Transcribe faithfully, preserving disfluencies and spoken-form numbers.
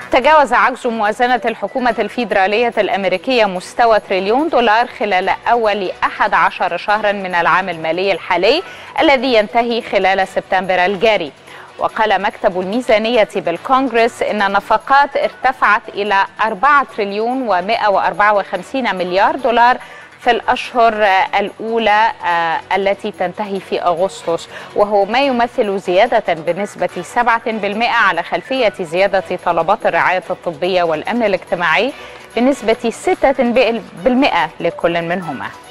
تجاوز عجز موازنة الحكومة الفيدرالية الأمريكية مستوى تريليون دولار خلال أول أحد عشر شهرا من العام المالي الحالي الذي ينتهي خلال سبتمبر الجاري. وقال مكتب الميزانية بالكونغرس إن النفقات ارتفعت إلى أربعة تريليون ومئة وأربعة وخمسين مليار دولار في الأشهر الأولى التي تنتهي في أغسطس، وهو ما يمثل زيادة بنسبة سبعة بالمئة على خلفية زيادة طلبات الرعاية الطبية والأمن الاجتماعي بنسبة ستة بالمئة لكل منهما.